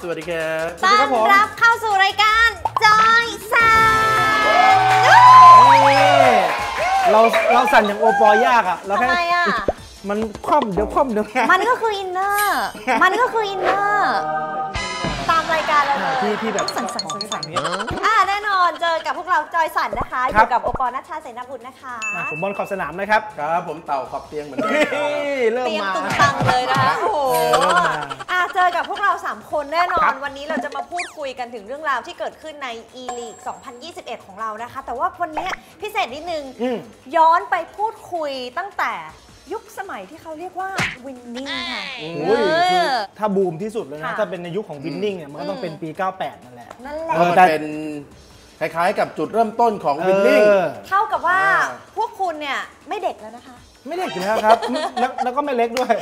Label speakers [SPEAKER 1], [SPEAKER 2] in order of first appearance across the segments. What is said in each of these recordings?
[SPEAKER 1] สวัสดีครับ
[SPEAKER 2] ต้อนรับเข้าสู่รายการจอยสั่น
[SPEAKER 3] เราสั่นอย่างโอปอยากอ่ะเราแค่มันคว่ำเดี๋ยวคว่ำเดี๋ยวแค่
[SPEAKER 2] มันก็คืออินเนอร์ตามรายการเราเลย
[SPEAKER 3] ที่แบบ
[SPEAKER 2] สั่นแน่นอนเจอกับพวกเราจอยสั่นนะคะอยู่กับโอปอนัชชาเสนาบุตรนะคะ
[SPEAKER 3] ผมบอลขอบสนามนะครับ
[SPEAKER 1] ครับผมเต่าขอบเตียงเหมือนเดิม
[SPEAKER 2] เตียงตุ่มตังเลยนะคะโอ้โหเจอกับพวกเรา3คนแน่นอนวันนี้เราจะมาพูดคุยกันถึงเรื่องราวที่เกิดขึ้นใน E-League 2021 ของเรานะคะแต่ว่าวันนี้พิเศษนิดนึงย้อนไปพูดคุยตั้งแต่ยุคสมัยที่เขาเรียกว่าวินนิ่งค่ะ
[SPEAKER 3] ถ้าบูมที่สุดเลยนะถ้าเป็นในยุคของวินนิ่งเนี่ยมันก็ต้องเป็นปี98นั่นแหละ
[SPEAKER 1] มันเป็นคล้ายๆกับจุดเริ่มต้นของวินนิ่ง
[SPEAKER 2] เท่ากับว่าพวกคุณเนี่ยไม่เด็กแล้วนะคะ
[SPEAKER 3] ไม่เด็กแล้วครับแล้วก็ไม่เล็กด้วย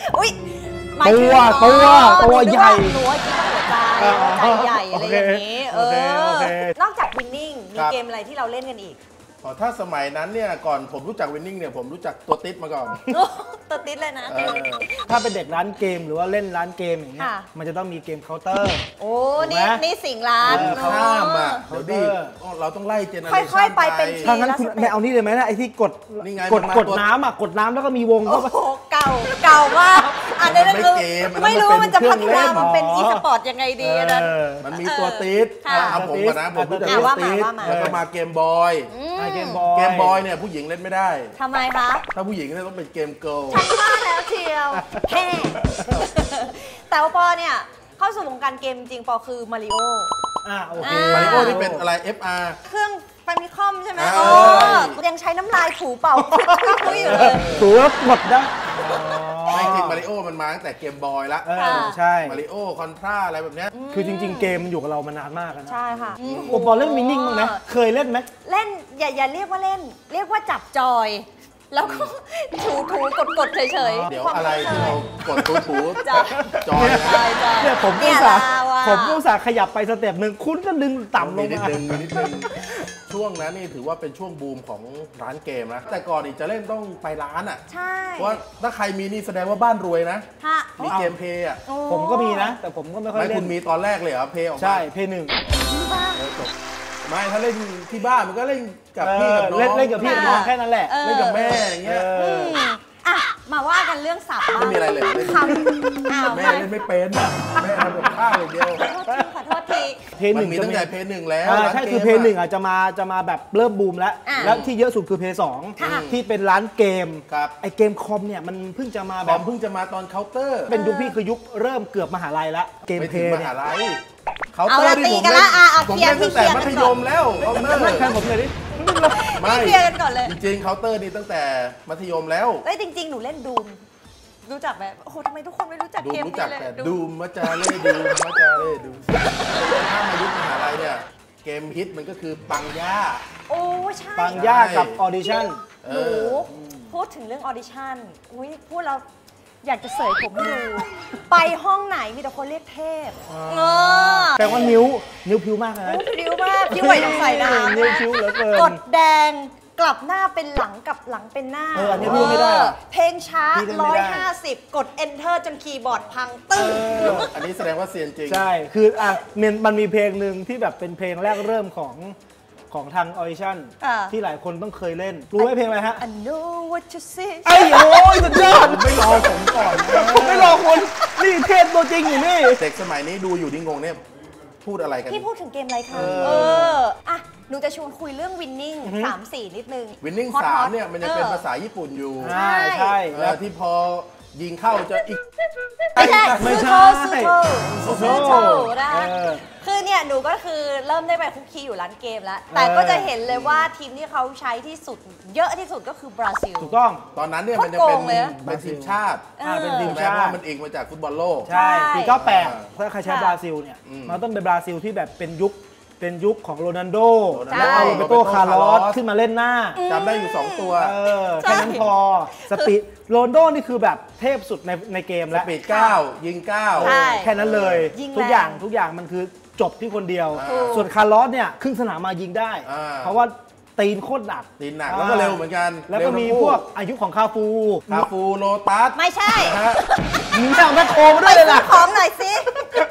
[SPEAKER 2] ตัวใหญ่หัวใจใหญ่อะไรอย่างนี้นอกจากวินนิ่งมีเกมอะไรที่เราเล่นกันอีก
[SPEAKER 1] ถ้าสมัยนั้นเนี่ยก่อนผมรู้จักวินนิ่งเนี่ยผมรู้จักตัวติ๊ดมาก่อน
[SPEAKER 2] ตัวติ๊ดเลยนะ
[SPEAKER 3] ถ้าเป็นเด็กร้านเกมหรือว่าเล่นร้านเกมอย่างเงี้ยมันจะต้องมีเกมเคาน์เตอร์
[SPEAKER 2] โอ้นี่สิ่งร้าน
[SPEAKER 1] ข้ามอ่ะเดี๋ยวดิเราต้องไล่เจเนอเรชั่น
[SPEAKER 2] ค่อยๆไปเป็น
[SPEAKER 3] ถ้างั้นคุณไม่เอานี่เลยไหมนะไอ้ที่กดน้ำอ่ะกดน้ำแล้วก็มีวง
[SPEAKER 2] โอ้โหเก่ามากอันนี้คือไม่รู้มันจะพัฒนามันเป็นอีสปอร์ตยังไงดีนะ
[SPEAKER 1] มันมีตัวติ๊ดเอาผมก่อนนะผมรู้จักตัวติ๊ดแล้วก็มาเกมบอยเกมบอยเนี่ยผู้หญิงเล่นไม่ได้
[SPEAKER 2] ทำไมคะ
[SPEAKER 1] ถ้าผู้หญิงเนี่ยต้องเป็นเกมเกิร์ล
[SPEAKER 2] ฉันว่าแล้วเชียวแฮ่แต่ว่าปอเนี่ยเข้าสู่วงการเกมจริงปอคือมาริโอ
[SPEAKER 1] โอเคมาริโอที่เป็นอะไร FR
[SPEAKER 2] เครื่องแฟมิคอมใช่ไหมยังใช้น้ำลายถูเป่าคุยอยู่เลย
[SPEAKER 3] ถูแล้วหมดนะ
[SPEAKER 1] ไม่จริงมาริโอมันมาตั้งแต่เกมบอยละ
[SPEAKER 3] ใช่
[SPEAKER 1] มาริโอคอนทราอะไรแบบนี้
[SPEAKER 3] คือจริงๆเกมมันอยู่กับเรามานานมากนะ
[SPEAKER 2] ใช่ค่ะ
[SPEAKER 3] โอปอเล่นวินนิ่งบ้างไหมเคยเล่นไหม
[SPEAKER 2] เล่นอย่าเรียกว่าเล่นเรียกว่าจับจอยแล้วก็ถูกดเฉย
[SPEAKER 1] ๆเดี๋ยวอะไรที่เรากดถูจอย
[SPEAKER 3] เนี่ยผมอุตส่าห์ขยับไปสเต็ปหนึ่งคุณก็ดึงต่ำลง
[SPEAKER 1] นิดนึงช่วงนั้นนี่ถือว่าเป็นช่วงบูมของร้านเกมนะแต่ก่อนนี่จะเล่นต้องไปร้านอ่ะ
[SPEAKER 2] ใช่
[SPEAKER 1] เพราะถ้าใครมีนี่แสดงว่าบ้านรวยนะมีเกมเพย์อ่ะ
[SPEAKER 3] ผมก็มีนะแต่ผมก็ไม่ค่อยเล่น
[SPEAKER 1] คุณมีตอนแรกเลยเหรอเพย์ออกมา
[SPEAKER 3] ใช่เพย์หนึ่ง
[SPEAKER 1] ไม่ถ้าเล่นที่บ้านมันก็เล่นกับพี่กับน้อง
[SPEAKER 3] เล่นกับพี่กับน้องแค่นั้นแหละ
[SPEAKER 1] เล่นกับแม่อย่างเงี้ย
[SPEAKER 2] มาว่ากันเรื่องศัพท์
[SPEAKER 1] ไม่มีอะไรเลยแม่เล่นไม่เป็นแม่ทำกับข้าวอย่างเดียว
[SPEAKER 2] ขอโทษที
[SPEAKER 1] เพย์หนึ่งมีตั้งแต่เพย์หนึ่งแล้ว
[SPEAKER 3] ใช่คือเพย์หนึ่งจะมาแบบเริ่มบูมแล้วที่เยอะสุดคือเพย์สองที่เป็นร้านเกมไอเกมคอมเนี่ยมันเพิ่งจะมาแบบ
[SPEAKER 1] เพิ่งจะมาตอนเคาน์เตอร์
[SPEAKER 3] เป็นยุคพี่คือยุคเริ่มเกือบมหาลัยละเกมเพย์
[SPEAKER 1] มหาลัยเขาเตอร์ที่ผมเล่นตั้งแต่มัธยมแล้วเขาเตอร์
[SPEAKER 3] ไม่ใช่ผมเลยดิ
[SPEAKER 2] ไม่เคลียร์กันก่อนเลย
[SPEAKER 1] จริงๆเคาน์เตอร์นี่ตั้งแต่มัธยมแล้ว
[SPEAKER 2] จริงๆหนูเล่นดูมรู้จักแบบโอ้โหทำไมทุกคนไม่รู้จักเกมนี้เลย
[SPEAKER 1] ดูมมาจาเล่ดูมาจาเล่ดูถ้ามายุคมหาลัยเนี่ยเกมฮิตมันก็คือปังย่า
[SPEAKER 2] โอ้ใช่
[SPEAKER 3] ปังย่ากับออดิชั่น
[SPEAKER 2] หนูพูดถึงเรื่องออดิชั่นพูดแล้วอยากจะเสยผมให้ดูไปห้องไหนมีแต่คนเรียกเทพ
[SPEAKER 3] แต่ว่านิ้วพิ้วมากนะ
[SPEAKER 2] พิ้วมากพิ้วไหวต้องใส่น้ำ
[SPEAKER 3] นิ้วพิ้วเหลือเกิน
[SPEAKER 2] กดแดงกลับหน้าเป็นหลังกับหลังเป็นหน้า
[SPEAKER 3] อันนี้พิ้วไม่ได้
[SPEAKER 2] เพลงช้า150กด enter จนคีย์บอร์ดพังตึ้ง
[SPEAKER 1] อันนี้แสดงว่าเซียนจริง
[SPEAKER 3] ใช่คือมันมีเพลงหนึ่งที่แบบเป็นเพลงแรกเริ่มของทางออดิชั่นที่หลายคนต้องเคยเล่นรู้ไหมเพลงอะไรฮะ
[SPEAKER 2] I know what you see
[SPEAKER 3] ไอ้โอ้ยสุดยอด
[SPEAKER 1] ไม่รอผมก่อน
[SPEAKER 3] ไม่รอคนนี่เทพตัวจริงอยู่นี่
[SPEAKER 1] เด็กสมัยนี้ดูอยู่ดิ้งงงเนี่ยพูดอะไรกัน
[SPEAKER 2] พี่พูดถึงเกมอะไรคะหนูจะชวนคุยเรื่องวินนิ่ง3-4นิดนึง
[SPEAKER 1] วินนิ่ง3เนี่ยมันยังเป็นภาษาญี่ปุ่นอยู่
[SPEAKER 3] ใช่
[SPEAKER 1] แล้วที่พอยิงเข้าจะอีก
[SPEAKER 2] ไม่ใช่ซูโร่นะคือเนี่ยหนูก็คือเริ่มได้ไปคุกคีอยู่ร้านเกมแล้วแต่ก็จะเห็นเลยว่าทีมที่เขาใช้ที่สุดเยอะที่สุดก็คือบราซิล
[SPEAKER 3] ถูกต้อง
[SPEAKER 1] ตอนนั้นเนี่ยมันจะเป็นทีมชาติ
[SPEAKER 3] เป็นทีมชาติ
[SPEAKER 1] ว่ามันเองมาจากฟุตบอลโลก
[SPEAKER 3] ใช่ปี98ถ้าใครใช้บราซิลเนี่ยมันต้องเป็นบราซิลที่แบบเป็นยุคของโรนัลโดแล้วเอาโรเบโตคาร์ลอสขึ้นมาเล่นหน้า
[SPEAKER 1] จำได้อยู่2ตัว
[SPEAKER 3] แค่นั้นพอสปีดโรนัลโดนี่คือแบบเทพสุดในเกมแล้ว
[SPEAKER 1] สปีด9ยิง9
[SPEAKER 3] แค่นั้นเลยทุกอย่างมันคือจบที่คนเดียวส่วนคาร์ลอสเนี่ยครึ่งสนามมายิงได้เพราะว่าตีนโคตรหนัก
[SPEAKER 1] แล้วก็เร็วเหมือนกัน
[SPEAKER 3] แล้วก็มีพวกอายุของคาฟู
[SPEAKER 1] โลตัส
[SPEAKER 2] ไม่ใช่
[SPEAKER 3] มีแม่แม่โคมาด้วยเลยล่ะ
[SPEAKER 2] ของหน่อยสิ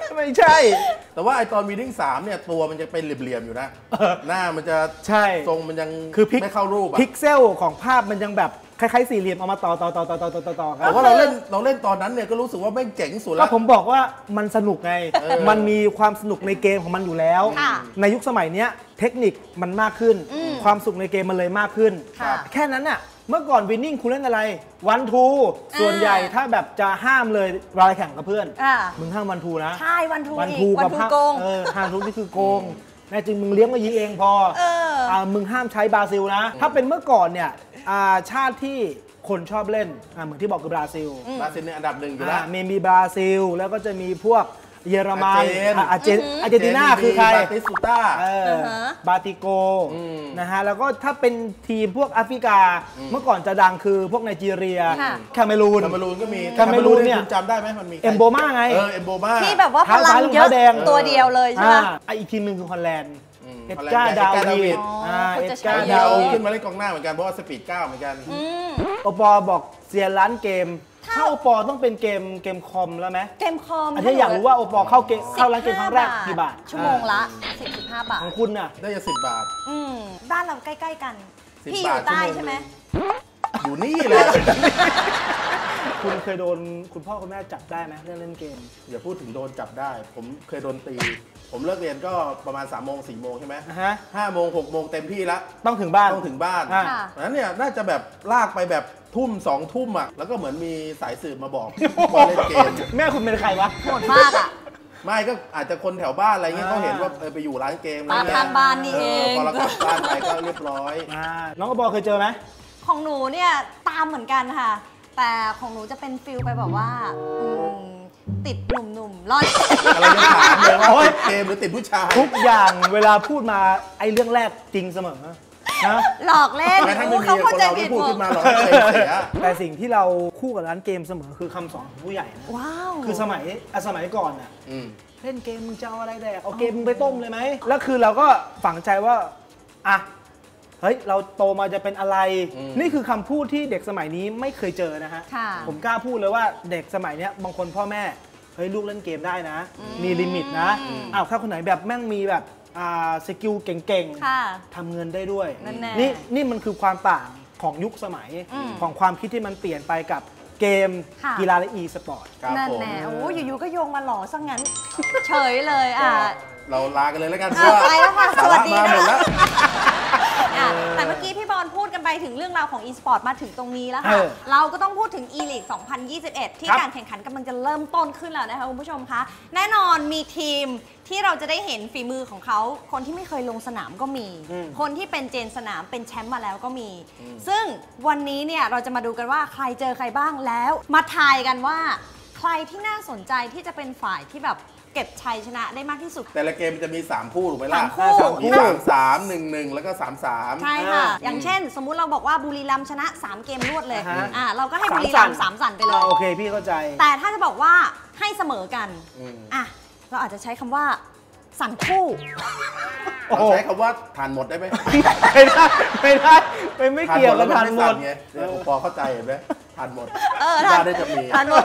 [SPEAKER 3] ไม่ใช่
[SPEAKER 1] แต่ว่าไอตอนวีดิ้ง3เนี่ยตัวมันจะเป็นเหลี่ยมๆอยู่นะหน้ามันจะ
[SPEAKER 3] ใช่
[SPEAKER 1] ทรงมันยัง
[SPEAKER 3] คือ
[SPEAKER 1] ไม่เข้ารูปอะ
[SPEAKER 3] พิกเซลของภาพมันยังแบบคล้ายๆสี่เหลี่ยมเอามาต่อกัน
[SPEAKER 1] แต่ว่าเราเล่นตอนนั้นเนี่ยก็รู้สึกว่าไม่เจ๋งสุดแล้
[SPEAKER 3] ก็
[SPEAKER 1] ว
[SPEAKER 3] ผมบอกว่ามันสนุกไง มันมีความสนุกในเกมของมันอยู่แล้ว
[SPEAKER 2] ค่ะ
[SPEAKER 3] ในยุคสมัยเนี้ยเทคนิคมันมากขึ้น ความสุขในเกมมันเลยมากขึ้น
[SPEAKER 2] ค่ะ
[SPEAKER 3] แค่นั้นน่ะเมื่อก่อนวินนิ่งคุณเล่นอะไรวันทูส่วนใหญ่ถ้าแบบจะห้ามเลยเวลาแข่งกับเพื่อน
[SPEAKER 2] อ่า
[SPEAKER 3] มึงห้ามวันทูนะ
[SPEAKER 2] ใช่วันทู
[SPEAKER 3] วัน
[SPEAKER 2] อี
[SPEAKER 3] ทู
[SPEAKER 2] กวั
[SPEAKER 3] กัน บ
[SPEAKER 2] ทูโกง
[SPEAKER 3] ห้ามทูนี่คือโกงแน่จริงมึงเลี้ยงมายิงเองพอมึงห้ามใช้บราซิลนะ ถ้าเป็นเมื่อก่อนเนี่ยชาติที่คนชอบเล่นเหมือนที่บอกคือบราซิล
[SPEAKER 1] บราซิลเนี่ยอันดับ 1อยู่แล้ว
[SPEAKER 3] มีบราซิลแล้วก็จะมีพวกเยอรมัน อาร์เจนตินาคือใคร
[SPEAKER 1] บาติสตูต้า
[SPEAKER 3] บาติโกนะฮะแล้วก็ถ้าเป็นทีมพวกแอฟริกาเมื่อก่อนจะดังคือพวกไนจีเรีย
[SPEAKER 2] ค่ะ
[SPEAKER 3] แคเมรูน
[SPEAKER 1] ก็มี
[SPEAKER 3] แคเมรูนเนี่ย
[SPEAKER 1] คุณจำได้ไหมมันมีใคร
[SPEAKER 3] เอ็มโบมาไง
[SPEAKER 1] เอ็มโบมา
[SPEAKER 2] ที่แบบว่าพลังเยอะตัวเดียวเลยใช่ไหม
[SPEAKER 3] อีกทีมหนึ่งคือฮอลแลนด์เอ็ด
[SPEAKER 1] ฮอลแลนด์
[SPEAKER 3] การ์ดาวิด
[SPEAKER 2] คุณ
[SPEAKER 3] เอ็ด
[SPEAKER 2] จะใช้
[SPEAKER 3] การ์
[SPEAKER 1] เดี
[SPEAKER 3] ดา
[SPEAKER 1] ยว
[SPEAKER 3] วิ
[SPEAKER 1] ขึ้
[SPEAKER 3] ด
[SPEAKER 1] นมาเล่นกองหน้าเหมือนกันเพราะว่าสปีด9เหมือนกัน
[SPEAKER 3] โอปอบอกเสียร้านเกมถ้าโอปอต้องเป็นเกมคอมแล้วไหม
[SPEAKER 2] เกมคอม
[SPEAKER 3] อันนี้อยากรู้ว่าโอปอเข้าร้านเกมครั้งแรกกี่บาท
[SPEAKER 2] ชั่วโมงละ 15 บาท
[SPEAKER 3] ของคุณน่ะ
[SPEAKER 1] ได้จะ10 บาท
[SPEAKER 2] บ้านเราใกล้ๆกัน
[SPEAKER 1] 10
[SPEAKER 2] พี่อยู่ใต้
[SPEAKER 1] บาท
[SPEAKER 2] ใช่ไหม
[SPEAKER 1] อยู่นี่เลย
[SPEAKER 3] คุณเคยโดนคุณพ่อคุณแม่จับได้ไหมเรื่องเล่นเกม
[SPEAKER 1] อย่าพูดถึงโดนจับได้ ผมเคยโดนตี ผมเลิกเรียนก็ประมาณ3 โมง 4 โมงใช่ไหม
[SPEAKER 3] ฮะ
[SPEAKER 1] 5 โมง 6 โมงเต็มที่แล้ว
[SPEAKER 3] ต้องถึงบ้าน
[SPEAKER 1] ต้องถึงบ้าน
[SPEAKER 3] อ่ะ
[SPEAKER 1] เพราะฉะนั้นเนี่ยน่าจะแบบลากไปแบบทุ่ม2 ทุ่มอ่ะแล้วก็เหมือนมีสายสืบมาบอกว่าเล่นเกม
[SPEAKER 3] แม่คุณเป็นใครวะ
[SPEAKER 2] โหดมากอ่ะ
[SPEAKER 1] ไม่ก็อาจจะคนแถวบ้านอะไรเงี้ยเขาเห็นว่าไปอยู่ร้านเกมอะไรเงี้ย
[SPEAKER 2] ตามบ้านนี่เอง
[SPEAKER 1] พอเรากลับบ้านไปก็เรียบร้อย
[SPEAKER 3] น้องโอปอเคยเจอไหม
[SPEAKER 2] ของหนูเนี่ยตามเหมือนกันค่ะ แต่ของหนูจะเป็นฟิลไปแบบว่าติดหนุ่มๆรอด
[SPEAKER 1] อะไรจะถามเลยว่าติดเกมหรือติดผู้ชาย
[SPEAKER 3] ทุกอย่างเวลาพูดมาไอ้เรื่องแรกจริงเสมอนะ
[SPEAKER 2] หลอกเล่น
[SPEAKER 1] แม้ถ้าไม่มี
[SPEAKER 2] เขา
[SPEAKER 1] ค
[SPEAKER 2] เข้าน ใจ
[SPEAKER 1] เรา
[SPEAKER 2] ผิ
[SPEAKER 1] ไม่
[SPEAKER 2] ด
[SPEAKER 1] พูด
[SPEAKER 2] หม
[SPEAKER 1] ขึ้
[SPEAKER 2] ด
[SPEAKER 1] นมาหรอกเสีย
[SPEAKER 3] แต่สิ่งที่เราคู่กับร้านเกมเสมอคือคำสอนของผู้ใหญ่นะ
[SPEAKER 2] ว้าว
[SPEAKER 3] คือสมัยก่อนน่ะเล่นเกมมึงจะเอาอะไรแดกเอาเกมมึงไปต้มเลยไหมแล้วคือเราก็ฝังใจว่าอ่ะเฮ้ยเราโตมาจะเป็นอะไร นี่คือคำพูดที่เด็กสมัยนี้ไม่เคยเจอนะฮะ
[SPEAKER 2] ค่ะ
[SPEAKER 3] ผมกล้าพูดเลยว่าเด็กสมัยเนี้ยบางคนพ่อแม่เฮ้ยลูกเล่นเกมได้นะ มีลิมิตนะอ้าวถ้าคนไหนแบบแม่งมีแบบสกิลเก่ง
[SPEAKER 2] ค่ะ
[SPEAKER 3] ๆทำเงินได้ด้วย
[SPEAKER 2] นั่นแน่
[SPEAKER 3] นี่มันคือความต่างของยุคสมัยของความคิดที่มันเปลี่ยนไปกับเกม
[SPEAKER 2] ค่ะ
[SPEAKER 3] กีฬาและอีสปอร์ต
[SPEAKER 1] ครับ
[SPEAKER 2] นั่น
[SPEAKER 1] ผม
[SPEAKER 2] แน่โอ้อยู่ๆก็โยงมาหล่อซะงั้น เฉยเลยอ่ะ
[SPEAKER 1] เราลากันเลยแล้วกัน
[SPEAKER 2] ไปแล้วค่ะ สวัสดี
[SPEAKER 1] มาหมด
[SPEAKER 2] นะ
[SPEAKER 1] แล้ว
[SPEAKER 2] แต่เมื่อกี้พี่บอลพูดกันไปถึงเรื่องราวของ e-sport มาถึงตรงนี้แล้วค่ะ เราก็ต้องพูดถึง e-league 2021 ที่การแข่งขันกำลังจะเริ่มต้นขึ้นแล้วนะคะคุณผู้ชมคะ แน่นอนมีทีมที่เราจะได้เห็นฝีมือของเขา คนที่ไม่เคยลงสนามก็มี คนที่เป็นเจนสนามเป็นแชมป์มาแล้วก็มี ซึ่งวันนี้เนี่ยเราจะมาดูกันว่าใครเจอใครบ้างแล้ว มาทายกันว่าใครที่น่าสนใจที่จะเป็นฝ่ายที่แบบเก็บชัยชนะได้มากที่สุด
[SPEAKER 1] แต่ละเกมมันจะมี 3 คู่ถูกไหมล่ะ
[SPEAKER 2] 3 คู่
[SPEAKER 1] มี3-3 1-1 แล้วก็ 3-3
[SPEAKER 2] ใช่ค่ะ อย่างเช่น สมมุติเราบอกว่าบุรีรัมย์ชนะ 3 เกมรวดเลย
[SPEAKER 3] อ่าฮะ
[SPEAKER 2] เราก็ให้บุรีรัมย์3 สั่นไปเลย
[SPEAKER 3] โอเคพี่เข้าใจ
[SPEAKER 2] แต่ถ้าจะบอกว่าให้เสมอกันเราอาจจะใช้คำว่า สั่นคู่
[SPEAKER 1] เราใช้คำว่าทานหมดได้ไหม
[SPEAKER 3] ไม่ได้ไม่เกี่ยวกับทานหมด
[SPEAKER 1] ไงเดี๋ยวผมพอเข้าใจเห็นไหมทานหมด
[SPEAKER 2] ทาน
[SPEAKER 1] ได้จะมี
[SPEAKER 2] ทานหมด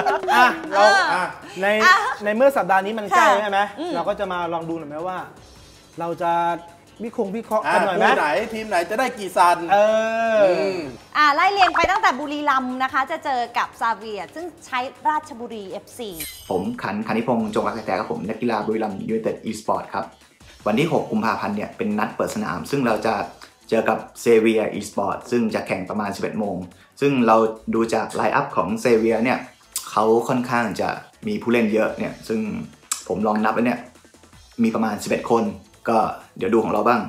[SPEAKER 3] ในเมื่อสัปดาห์นี้มันใกล้ใช่ไหมเราก็จะมาลองดูหน่อยไหมว่า เราจะวิเคราะห์กันหน่อยไหม
[SPEAKER 1] คู่ไหนทีมไหนจะได้กี่ซัน
[SPEAKER 2] ไล่เรียงไปตั้งแต่บุรีรัมย์นะคะ จะเจอกับซาเวียร์ซึ่งใช้ราชบุรี FC
[SPEAKER 4] ผมคณิพงษ์จงรักแต่ครับผมนักกีฬาบุรีรัมย์ยูไนเต็ดอีสปอร์ตครับวันที่ 6 กุมภาพันธ์เนี่ยเป็นนัดเปิดสนาม ซึ่งเราจะเจอกับเซเวียอีสปอร์ตซึ่งจะแข่งประมาณ 11 โมงซึ่งเราดูจากไลน์อัพของเซเวียเนี่ยเขาค่อนข้างจะมีผู้เล่นเยอะเนี่ยซึ่งผมลองนับแล้วเนี่ยมีประมาณ 11 คนก็เดี๋ยวดูของเราบ้าง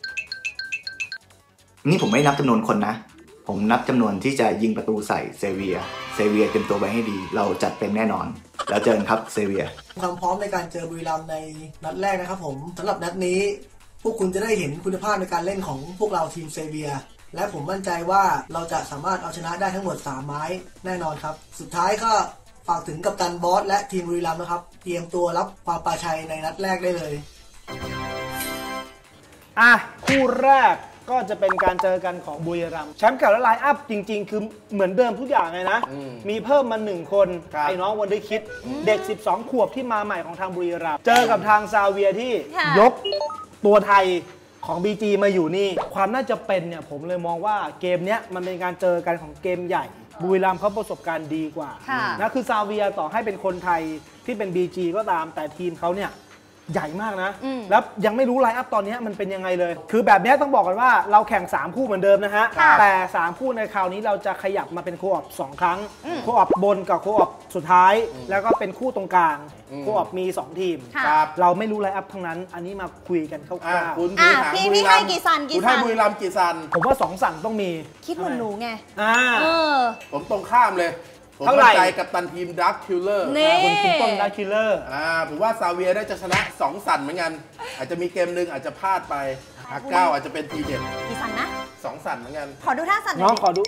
[SPEAKER 4] นี่ผมไม่นับจำนวนคนนะผมนับจำนวนที่จะยิงประตูใส่เซเวียเตรียมตัวไว้ให้ดีเราจัดเต็มแน่นอนแล้วเจอกันครับเซเวีย
[SPEAKER 5] ความพร้อมในการเจอบุรีรัมย์ในนัดแรกนะครับผมสำหรับนัดนี้พวกคุณจะได้เห็นคุณภาพในการเล่นของพวกเราทีมเซเวียและผมมั่นใจว่าเราจะสามารถเอาชนะได้ทั้งหมด3 ไม้แน่นอนครับสุดท้ายก็ฝากถึงกัปตันบอสและทีมบุรีรัมย์นะครับเตรียมตัวรับความปราชัยในนัดแรกได้เลย
[SPEAKER 3] คู่แรกก็จะเป็นการเจอกันของบุรีรัมย์แชมป์เก่าและไลน์อัพจริงๆคือเหมือนเดิมทุกอย่างเลยนะมีเพิ่มมา1 คนไอ้น้องวันได้คิดเด็ก12 ขวบที่มาใหม่ของทางบุรีรัมย์เจอกับทางซาเวียที่ยกตัวไทยของ BG มาอยู่นี่ความน่าจะเป็นเนี่ยผมเลยมองว่าเกมเนี้ยมันเป็นการเจอกันของเกมใหญ่บุรีรัมย์เขาประสบการณ์ดีกว่านะคือซาเวียต่อให้เป็นคนไทยที่เป็น BG ก็ตามแต่ทีมเขาเนี่ยใหญ่มากนะแล้วยังไม่รู้ไลน์อัพตอนนี้มันเป็นยังไงเลยคือแบบนี้ต้องบอกกันว่าเราแข่ง3 คู่เหมือนเดิมนะฮะแต่3 คู่ในคราวนี้เราจะขยับมาเป็นโคออป2 ครั้งโคออปบนกับโคออปสุดท้ายแล้วก็เป็นคู่ตรงกลางโคออปมี2 ทีมเราไม่รู้ไลน์อัพทั้งนั้นอันนี้มาคุยกันคร่าว
[SPEAKER 2] ๆพี่ให้กี่ซัน
[SPEAKER 1] คุณให้บุรีรัมย์กี่ซัน
[SPEAKER 3] ผมว่า2 ซันต้องมี
[SPEAKER 2] คิดเหมือนหนูไง
[SPEAKER 1] ผมตรงข้ามเลยผมมั่นใจกับตันทีมดักคิลเลอร์
[SPEAKER 3] คุณต้นดักคิลเลอร์
[SPEAKER 1] ผมว่าซาเวียได้จะชนะ2 สันเหมือนกันอาจจะมีเกมหนึ่งอาจจะพลาดไป9อาจจะเป็นทีเด็ด
[SPEAKER 2] กี่สันนะ
[SPEAKER 1] 2 สันเหมือนกัน
[SPEAKER 2] ขอดูท่าสัน
[SPEAKER 3] น้องขอดู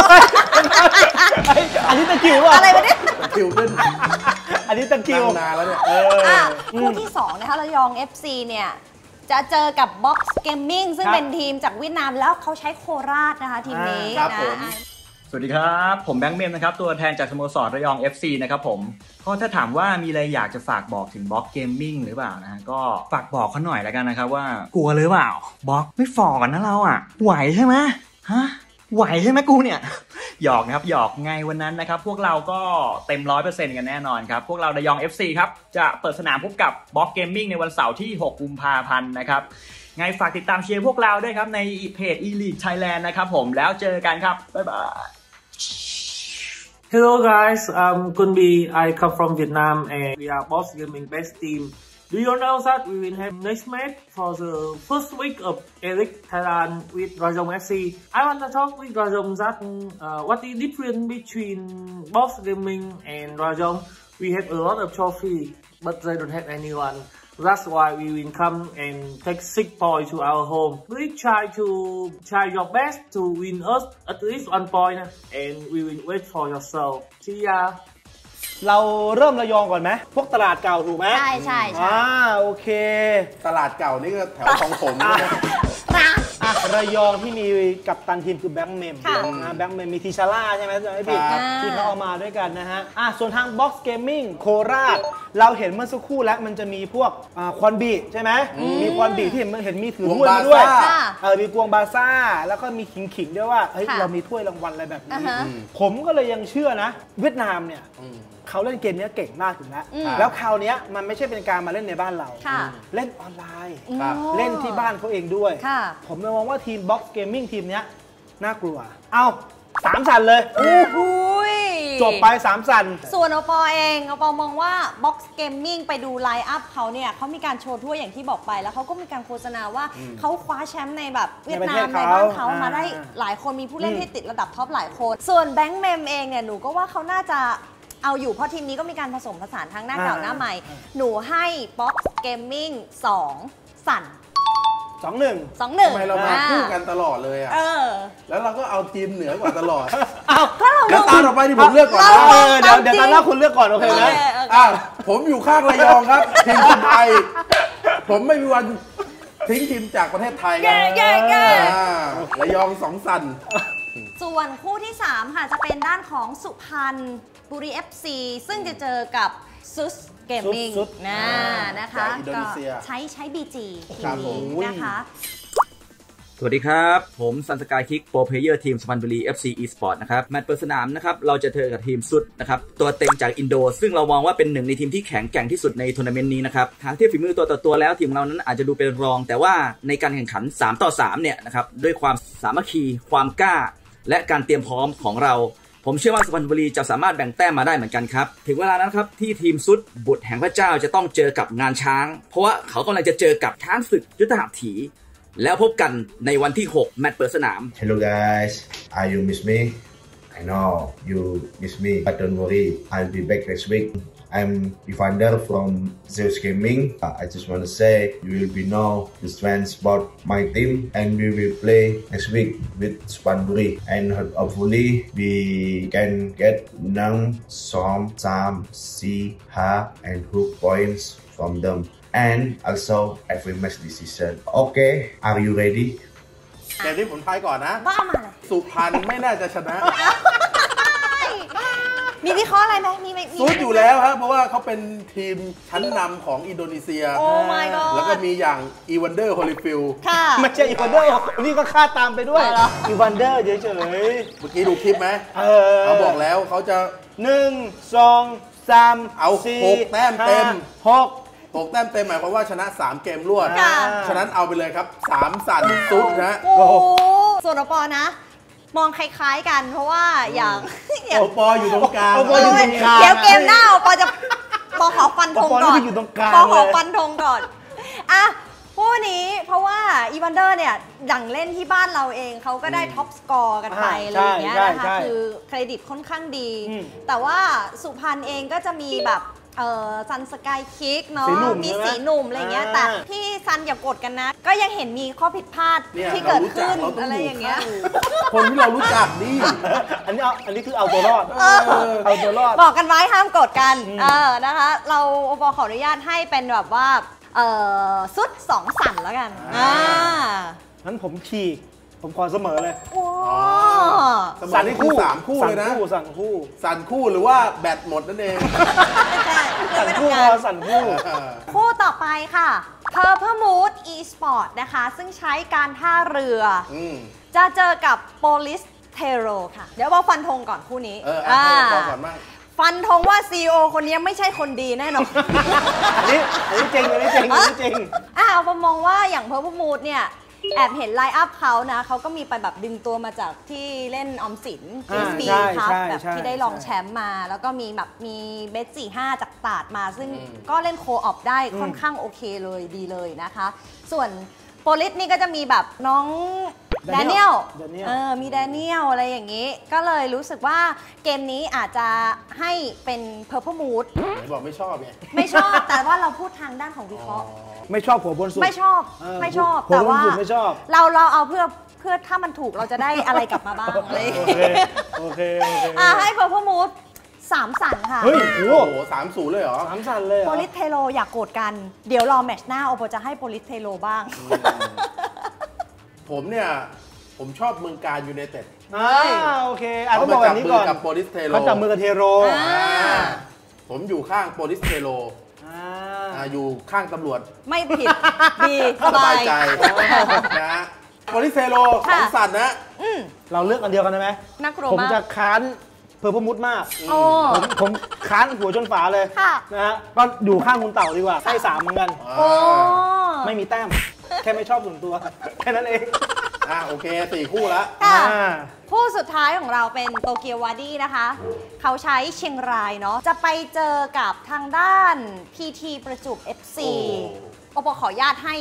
[SPEAKER 3] อันนี้ตะคิว
[SPEAKER 2] อะไรวะเนี่ย
[SPEAKER 1] ตะคิวขึ้น
[SPEAKER 3] อันนี้ตะคิวน
[SPEAKER 1] านแล้วเนี่ย
[SPEAKER 2] คู่ที่2นะคะระยอง FC เนี่ยจะเจอกับ Box Gaming ซึ่งเป็นทีมจากเวียดนามแล้วเขาใช้โคราชนะคะทีมนี้นะ
[SPEAKER 6] สวัสดีครับผมแบงค์เมมนะครับตัวแทนจากสโมสรระยอง FC นะครับผมก็ถ้าถามว่ามีอะไรอยากจะฝากบอกถึง Box Gaming หรือเปล่านะก็ฝากบอกเขาหน่อยแล้วกันนะครับว่ากลัวหรือเปล่า Box ไม่ฝ่อกันนะเราอ่ะไหวใช่ไหมฮะไหวใช่ไหมกูเนี่ยหยอกนะครับหยอกไงวันนั้นนะครับพวกเราก็เต็ม 100% กันแน่นอนครับพวกเราระยอง FC ครับจะเปิดสนามพบกับ Box Gaming ในวันเสาร์ที่6 กุมภาพันธ์นะครับไงฝากติดตามเชียร์พวกเราด้วยครับในเพจ E-League Thailand นะครับผมแล้วเจอกันครับบ๊ายบาย
[SPEAKER 7] Hello guys, I'm Kunbi. I come from Vietnam and we are Box Gaming best team. Do you know that we will have next match for the first week of E-League Thailand with Rajong FC? I want to talk with Rajong that what is different between Box Gaming and Rajong. We have a lot of trophy, but they don't have anyone. That's why we will come and take 6 points to our home. Please try your best to win us at least 1 point and we will wait for yourself. See ya.
[SPEAKER 3] เราเริ่มระยองก่อนไหมพวกตลาดเก่าถูกไหม
[SPEAKER 2] ใช่
[SPEAKER 3] โอเค
[SPEAKER 1] ตลาดเก่านี่ก็แถวของผม
[SPEAKER 3] ระยองที่มีกัปตันทีมคือแบงค์เมมแบงค์เมมมีทิชาร่าใช่ไหมพี่ที่เขาเอามาด้วยกันนะฮะส่วนทาง Box Gaming โคราชเราเห็นเมื่อสักครู่แล้วมันจะมีพวกคอนบีใช่ไหมมีคอนบีที่เห็นมีถือถ้วยมาด้วยมีกวงบาซ่าแล้วก็มีขิงด้วยว่าเรามีถ้วยรางวัลอะไรแบบนี้ผมก็เลยยังเชื่อนะเวียดนามเนี่ยเขาเล่นเกมนี้เก่งมากถึงแล้วคราวนี้มันไม่ใช่เป็นการมาเล่นในบ้านเราเล่นออนไลน์เล่นที่บ้านเขาเองด้วยผมเลยมองว่าทีม Box Gaming ทีมนี้น่ากลัวเอา3 สันเลยจบไป3 สัน
[SPEAKER 2] ส่วนอปเองอปมองว่า Box Gaming ไปดูไลน์อัพเขาเนี่ยเขามีการโชว์ถ้วยอย่างที่บอกไปแล้วเขาก็มีการโฆษณาว่าเขาคว้าแชมป์ในแบบเวียดนามในบ้านเขามาได้หลายคนมีผู้เล่นที่ติดระดับท็อปหลายคนส่วนแบงค์เมมเองเนี่ยหนูก็ว่าเขาน่าจะเอาอยู่เพราะทีมนี้ก็มีการผสมผสานทั้งหน้าเก่าหน้าใหม่หนูให้ Box Gaming 2 สัน
[SPEAKER 3] 2-1
[SPEAKER 1] ทำไมเรามาคู่กันตลอดเลยอ่ะแล้วเราก็เอาทีมเหนือกว่าตลอดแล้วตาต่อไปที่ผมเลือกก่อนนะ
[SPEAKER 3] เดี๋ยวตาหน้าคุณเลือกก่อนโอเคไหม
[SPEAKER 1] ผมอยู่ข้างระยองครับทีมคนไทยผมไม่มีวันทิ้งทีมจากประเทศไทยกันระยอง2 สัน
[SPEAKER 2] ส่วนคู่ที่3ค่ะจะเป็นด้านของสุพรรณบุรี FC ซึ่งจะเจอกับซุสเกมมิ่งนะคะก็ใช้ BG ทีมนี้นะคะ
[SPEAKER 8] สวัสดีครับผมซันสกายคิกโปรเพลเยอร์ทีมสุพรรณบุรี FC Esport นะครับแมตช์เปิดสนามนะครับเราจะเจอกับทีมซุดนะครับตัวเต็งจากอินโดซึ่งเรามองว่าเป็นหนึ่งในทีมที่แข็งแกร่งที่สุดในทัวร์นาเมนต์นี้นะครับทางเทียบฝีมือตัวต่อตัวแล้วทีมเรานั้นอาจจะดูเป็นรองแต่ว่าในการแข่งขัน3-3เนี่ยนะครับด้วยความสามัคคีความกล้าและการเตรียมพร้อมของเราผมเชื่อว่าสุพรรณบุรีจะสามารถแบ่งแต้มมาได้เหมือนกันครับถึงเวลานั้นครับที่ทีมซุดบุตรแห่งพระเจ้าจะต้องเจอกับงานช้างเพราะว่าเขากำลังจะเจอกับช้างศึกยุทธหัตถีแล้วพบกันในวันที่6แมตช์เปิดสนาม
[SPEAKER 9] Hello guys, are you miss me? I know you miss me, but don't worry, I'll be back next week. I'm Evander from Zeus Gaming. I just want to say you will be know the strengths about my team and we will play next week with Supanburi and hopefully we can get Nang, Som, Sam, Si, Ha and Hook points from them and also every match this season. Okay, are you ready?
[SPEAKER 1] เกมนี้ผมทายก่อนนะ
[SPEAKER 2] ว่ามาเลย
[SPEAKER 1] สุพรรณไม่น่าจะชนะ
[SPEAKER 2] มีวิเคราะห์อะไรไหมมี
[SPEAKER 1] ซูดอยู่แล้วครับเพราะว่าเขาเป็นทีมชั้นนำของอินโดนีเซีย
[SPEAKER 2] โอ้ my god
[SPEAKER 1] แล้วก็มีอย่างอีวันเดอร์โฮลิฟิล
[SPEAKER 2] ค่ะ
[SPEAKER 3] ไม่ใช่อีวันเดอร์นี่ก็ฆ่าตามไปด้วยอีวันเดอร์เฉย
[SPEAKER 1] เมื่อกี้ดูคลิปไหม เขาบอกแล้วเขาจะ
[SPEAKER 3] 1 2 3
[SPEAKER 1] เอา
[SPEAKER 3] 4
[SPEAKER 1] 6 แต้มเต็ม
[SPEAKER 3] 6
[SPEAKER 1] แต้มเต็มหมายความว่าชนะ3เกมรวด
[SPEAKER 2] ค่ะ
[SPEAKER 1] ฉะนั้นเอาไปเลยครับ3สั่นซุดนะ
[SPEAKER 2] โอ้โหส่วนอปอนะ มองคล้ายๆกันเพราะว่าอย่าง
[SPEAKER 1] โอปออยู่ตรงกลาง
[SPEAKER 3] โอปออยู่ตรงกลาง
[SPEAKER 2] เดี๋ยวเกมหน้าอปอจะปอขอฟันธงก่อน
[SPEAKER 3] โอปอนี่อยู่ตรงกลาง
[SPEAKER 2] ปอขอ
[SPEAKER 3] เลย
[SPEAKER 2] ฟันธงก่อนอ่ะคู่นี้เพราะว่าอีวันเดอร์เนี่ยดังเล่นที่บ้านเราเองเขาก็ได้ท็อปสกอร์กันไปอะไรอย่างเงี้ยนะคะคือเครดิตค่อนข้างดี แต่ว่าสุพรรณเองก็จะมีแบบซันสกายคิกเนาะมีสีหนุ่มอะไรเงี้ยแต่พี่ซันอย่ากดกันนะ ก็ยังเห็นมีข้อผิดพลาดที่เกิดขึ้นอะไรอย่างเงี้ย
[SPEAKER 1] คนที่เรารู้จักนี่
[SPEAKER 3] อันนี้คือเอาตัวรอดเอาตัวรอด
[SPEAKER 2] บอกกันไว้ห้ามกดกันนะคะเราโอปอขออนุญาตให้เป็นแบบว่าซุด2 สั่นแล้วกัน
[SPEAKER 3] งั้นผมฉีกผมขอเสมอเลย
[SPEAKER 1] สั่นคู่3คู่เลยนะ
[SPEAKER 3] สั่นคู่
[SPEAKER 1] หรือว่าแบตหมดนั่นเอง
[SPEAKER 3] สั่นคู่สั่นคู่
[SPEAKER 2] คู่ต่อไปค่ะ Purple Mood Esport นะคะซึ่งใช้การท่าเรือจะเจอกับ Police Tero ค่ะเดี๋ยวบอกฟันธงก่อนคู่นี้
[SPEAKER 1] บอกก่อนมาก
[SPEAKER 2] ฟันธงว่า CEO คนนี้ไม่ใช่คนดีแน่นอน
[SPEAKER 3] อันนี้จริง
[SPEAKER 2] ผมมองว่าอย่าง Purple Mood เนี่ยแอบเห็นไลน์อัพเขานะเขาก็มีไปแบบดึงตัวมาจากที่เล่นออมสินปีครับแบบที่ได้รองแชมป์มาแล้วก็มีแบบมีเบส45จากตาดมาซึ่งก็เล่นโคออปได้ค่อนข้างโอเคเลยดีเลยนะคะส่วนโปลิสนี่ก็จะมีแบบน้องแดเนียลมีแดเนียลอะไรอย่างนี้ก็เลยรู้สึกว่าเกมนี้อาจจะให้เป็น Purple Mood
[SPEAKER 1] บอกไม่ชอบไง
[SPEAKER 2] ไม่ชอบแต่ว่าเราพูดทางด้านของวิเคราะห์
[SPEAKER 3] ไม่ชอบหัวบนสุด
[SPEAKER 2] ไม่ชอบแต่ว่าเราเอาเพื่อถ้ามันถูกเราจะได้อะไรกลับมาบ้างเลย
[SPEAKER 3] โอเค
[SPEAKER 2] ให้ Purple Mood 3 สั่นค่ะ
[SPEAKER 3] เฮ้ยโอ้โห
[SPEAKER 1] 3-0เลยเหรอ
[SPEAKER 3] 3 สั่นเลย
[SPEAKER 2] โปลิสเทโลอยากโกรธกันเดี๋ยวรอแมตช์หน้าโอปอจะให้โปลิสเทโลบ้าง
[SPEAKER 1] ผมเนี่ยผมชอบเมืองการยูไนเต็ด
[SPEAKER 3] โอเคต้องบอกแบบนี้ก่อน
[SPEAKER 1] กับโปลิสเทโล
[SPEAKER 3] เขาจับมือกับเทโร
[SPEAKER 1] ผมอยู่ข้างโปลิสเทโลอยู่ข้างตำรวจ
[SPEAKER 2] ไม่ผิดดี
[SPEAKER 1] สบายใจนะโปลิสเทโล2 สั่นนะ
[SPEAKER 3] เราเลือกอันเดียวกันได้ไหม
[SPEAKER 2] นักโร
[SPEAKER 3] ผมจะค้านเพอร์พมุดมากผมค้านหัวจนฝาเลยนะฮะก็อยู่ข้างคุณเต่าดีกว่าให้3เหมือนกันไม่มีแต้มแค่ไม่ชอบส่วนตัวแค่นั้นเอง
[SPEAKER 1] โอเค4 คู่แล้ว
[SPEAKER 2] คู่สุดท้ายของเราเป็นโตเกียววาร์ดี้นะคะเขาใช้เชียงรายเนาะจะไปเจอกับทางด้าน PT ประจวบ FC โอปอขอญาตให้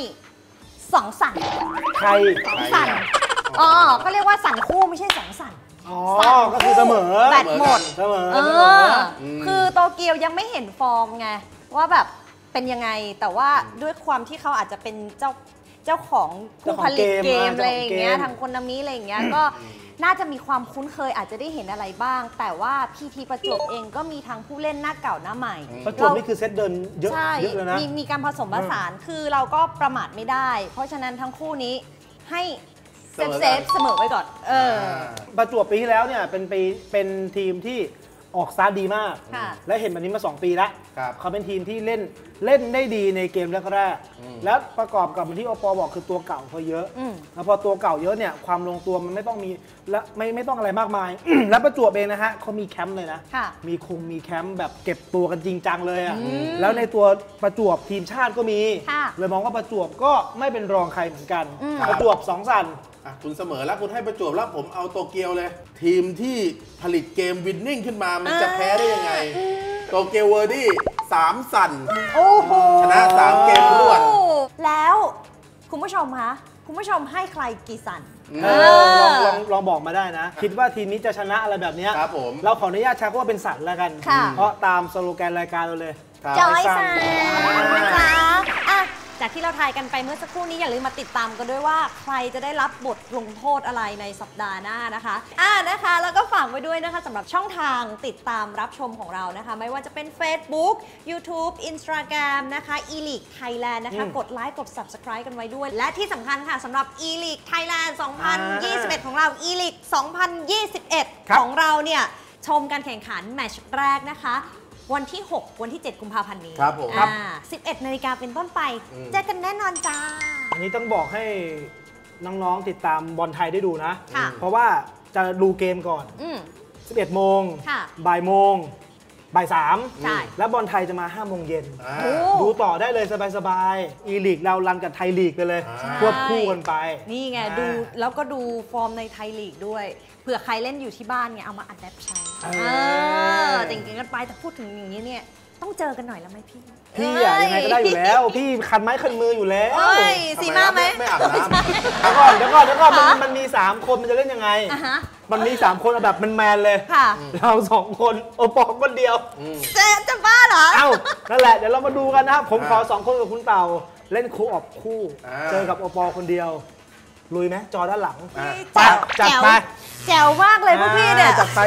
[SPEAKER 2] 2 สั่น
[SPEAKER 3] ใคร
[SPEAKER 2] 2 สั่นก็เรียกว่าสั่นคู่ไม่ใช่2 สั่น
[SPEAKER 3] ก็คือเสมอ
[SPEAKER 2] แบตหมดคือโตเกียวยังไม่เห็นฟอร์มไงว่าแบบเป็นยังไงแต่ว่าด้วยความที่เขาอาจจะเป็นเจ้าของผู้ผลิตเกมอะไรอย่างเงี้ยทางคนนามิอะไรอย่างเงี้ยก็น่าจะมีความคุ้นเคยอาจจะได้เห็นอะไรบ้างแต่ว่าพีทีประจวบเองก็มีทั้งผู้เล่นหน้าเก่าหน้าใหม่
[SPEAKER 3] ประจวบนี่คือเซตเดินเยอะเลยนะ
[SPEAKER 2] มีการผสมผสานคือเราก็ประมาทไม่ได้เพราะฉะนั้นทั้งคู่นี้ให้เซฟเสมอไว้ก่อน
[SPEAKER 3] ประจวบปีที่แล้วเนี่ยเป็นทีมที่ออกสตาร์ทดีมากและเห็นแบบนี้มา2 ปีแล้วเขาเป็นทีมที่เล่นได้ดีในเกมแรกๆแล้วประกอบกับที่อปบอกคือตัวเก่าเขาเยอะแล้วพอตัวเก่าเยอะเนี่ยความลงตัวมันไม่ต้องมีและไม่ต้องอะไรมากมาย แล้วประจวบเองนะฮะเขามีแคมป์เลยนะมีแคมป์แบบเก็บตัวกันจริงจังเลยอ่ะแล้วในตัวประจวบทีมชาติก็มีเลยมองว่าประจวบก็ไม่เป็นรองใครเหมือนกันประจวบ2 สั่น
[SPEAKER 1] คุณเสมอแล้วคุณให้ประจวบแล้วผมเอาโตเกียวเลยทีมที่ผลิตเกมวินนิ่งขึ้นมามันจะแพ้ได้ยังไงโตเกียวเวอร์ดี้3 สั่นชนะ3 เกมรวด
[SPEAKER 2] แล้วคุณผู้ชมคะคุณผู้ชมให้ใครกี่สั่น
[SPEAKER 3] ลองบอกมาได้นะคิดว่าทีมนี้จะชนะอะไรแบบนี้เราขออนุญาตใช้คำว่าเป็นสั่นแล้วกันเพราะตามสโลแกนรายการเราเลย
[SPEAKER 2] จอยสั่นนะคะจากที่เราทายกันไปเมื่อสักครู่นี้อย่าลืมมาติดตามกันด้วยว่าใครจะได้รับบทลงโทษอะไรในสัปดาห์หน้านะคะนะคะแล้วก็ฝากไว้ด้วยนะคะสำหรับช่องทางติดตามรับชมของเรานะคะไม่ว่าจะเป็น Facebook YouTube Instagram นะคะ E-League Thailand นะคะกดไลค์กด Subscribe กันไว้ด้วยและที่สำคัญค่ะสำหรับ E-League Thailand 2021 ของเรา E-League 2021 ของเราเนี่ยชมการแข่งขันแมตช์แรกนะคะวันที่ 6 วันที่ 7 กุมภาพันธ์นี้
[SPEAKER 1] ครับผม
[SPEAKER 2] 11 นาฬิกาเป็นต้นไปเจอกันแน่นอนจ้า
[SPEAKER 3] อันนี้ต้องบอกให้น้องๆติดตามบอลไทยได้ดูนะ
[SPEAKER 2] เพราะ
[SPEAKER 3] ว่าจะดูเกมก่อน 11 โมงบ่ายโมงบ่าย3แล้วบอลไทยจะมา5 โมงเย็นดูต่อได้เลยสบายๆอีลีกเรารันกับไทยลีกไปเลยควบคู่กันไป
[SPEAKER 2] นี่ไงดูแล้วก็ดูฟอร์มในไทยลีกด้วยเผื่อใครเล่นอยู่ที่บ้านไงเอามาอัดแอปใช้จริงๆกันไปแต่พูดถึงอย่างนี้เนี่ยต้องเจอกันหน่อยแล้วไหมพี่
[SPEAKER 3] ยังไงก็ได้อยู่แล้วพี่คันไม้คันมืออยู่แล้ว
[SPEAKER 2] สีมาไหม
[SPEAKER 1] ไม่อาบน้ำ
[SPEAKER 3] เดี๋ยวก่อนมันมี3 คนมันจะเล่นยังไงมันมี3 คนแบบแมนเลยเรา2 คนโอปอคนเดียว
[SPEAKER 2] จะบ้าเหรอ
[SPEAKER 3] นั่นแหละเดี๋ยวเรามาดูกันนะครับผมขอ2 คนกับคุณเต่าเล่นคู่ออกคู่เจอกับโอปอคนเดียวลุยไหมจอด้านหลังจัดไป
[SPEAKER 2] แจ๋วมากเลยพวกพี่เนี่ย
[SPEAKER 3] จัดไป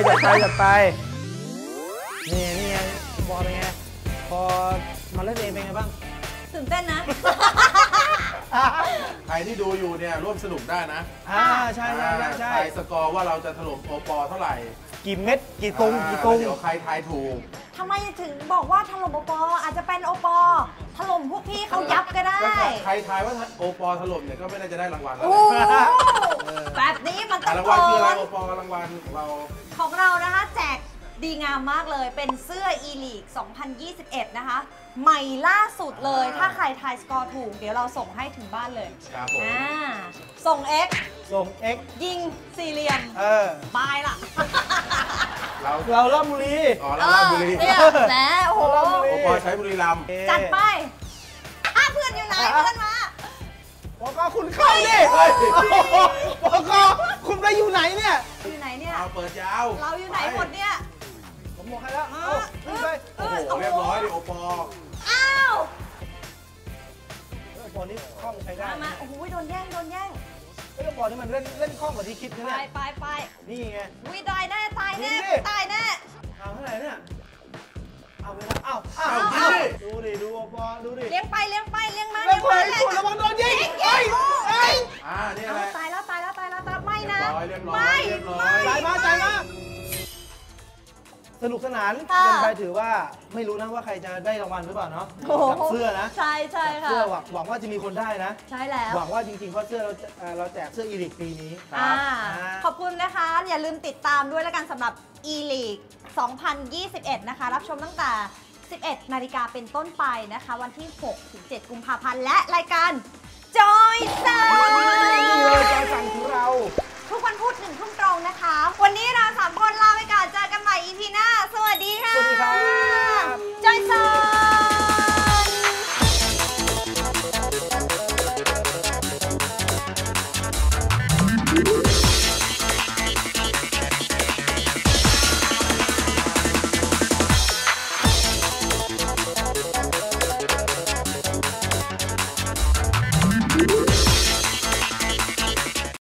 [SPEAKER 3] นี่บอลเป็นไงพอมาเล่นเองเป็นไงบ้าง
[SPEAKER 2] ตื่นเต้นนะ
[SPEAKER 1] ใครที่ดูอยู่เนี่ยร่วมสนุกได้นะ
[SPEAKER 3] ใช่
[SPEAKER 1] ทายสกอร์ว่าเราจะถล่มโอปอเท่าไหร่
[SPEAKER 3] กี่เม็ดกี่ตรงเ
[SPEAKER 1] ดี๋ยวใครทายถูก
[SPEAKER 2] ทำไมถึงบอกว่าถล่มโอปออาจจะเป็นโอปอถล่มพวกพี่เขายับก็ได้
[SPEAKER 1] ใครทายว่าโอปอถล่มเนี่ยก็ไม่น่าจะได้รางวัลแล้ว
[SPEAKER 2] แบบนี้มันต้อง
[SPEAKER 1] รางวัลคืออะไรโอปอรางวัล
[SPEAKER 2] ของเรานะคะแจกดีงามมากเลยเป็นเสื้อ E-League 2021 นะคะใหม่ล่าสุดเลยถ้าใครทายสกอร์ถูกเดี๋ยวเราส่งให้ถึงบ้านเลย
[SPEAKER 1] ครับผม
[SPEAKER 2] ส่ง X ยิงสี่เหลี่ยมบายล่ะ
[SPEAKER 3] เราล่ำบุรี
[SPEAKER 1] ล่ำบุรี
[SPEAKER 2] เนี่ยแหมโอ้โห
[SPEAKER 1] โอปอใช้บุรีรัมย์
[SPEAKER 2] จัดไปเพื่อนอยู่ไหนเพื่อนมา
[SPEAKER 3] ปกคุณเข้าดิปกคุณไปอยู่ไหนเนี่ย
[SPEAKER 2] อยู่ไหนเนี่ย
[SPEAKER 1] เปิดยาว
[SPEAKER 2] เราอยู่ไหนหมดเนี่ย
[SPEAKER 3] ผมบอกให้แล้วไป
[SPEAKER 1] โอ้โหเรียบร้อยดิโอปอ
[SPEAKER 3] โอปอนี่คล่องใช้ได้
[SPEAKER 2] มาโอ้โหโดนแย่งโ
[SPEAKER 3] อปอนี่มันเล่นคล่องกว่าที่คิดนะเนี่ย
[SPEAKER 2] ไป
[SPEAKER 3] นี่ไง
[SPEAKER 2] วิตายแน่ตายแน่
[SPEAKER 3] เอาเท่าไหร่เนี่ยเอาไปแล้วดูดิดูโอปอดูดิ
[SPEAKER 2] เลี้ยงมา
[SPEAKER 3] คุณระวังโดนยิง
[SPEAKER 1] นี่อะไร
[SPEAKER 2] ตายแล้วไม่นะ
[SPEAKER 3] ไม่ใจมาสนุกสนานเป็นไปถือว่าไม่รู้นะว่าใครจะได้รางวัลหรือเปล่าเนาะกับเสื้อนะ
[SPEAKER 2] ใช่ค่ะ
[SPEAKER 3] เสื้อหวังว่าจะมีคนได้นะ
[SPEAKER 2] ใช่แล้ว
[SPEAKER 3] หวังว่าจริงๆเพราะเสื้อเราแจกเสื้อ E-League ปีนี้
[SPEAKER 2] ขอบคุณนะคะอย่าลืมติดตามด้วยแล้วกันสำหรับ E-League 2021 นะคะรับชมตั้งแต่ 11 นาฬิกาเป็นต้นไปนะคะวันที่ 6-7 กุมภาพันธ์และรายการจอยสั่ง
[SPEAKER 3] ของเรา
[SPEAKER 2] ทุกวันพุธ1 ทุ่มตรงนะคะวันนี้เรา3 คนลาไปก่อนเจอกันใหม่ EP หน้าสวัสดีค่ะ
[SPEAKER 3] สวัสดีครับ
[SPEAKER 2] จ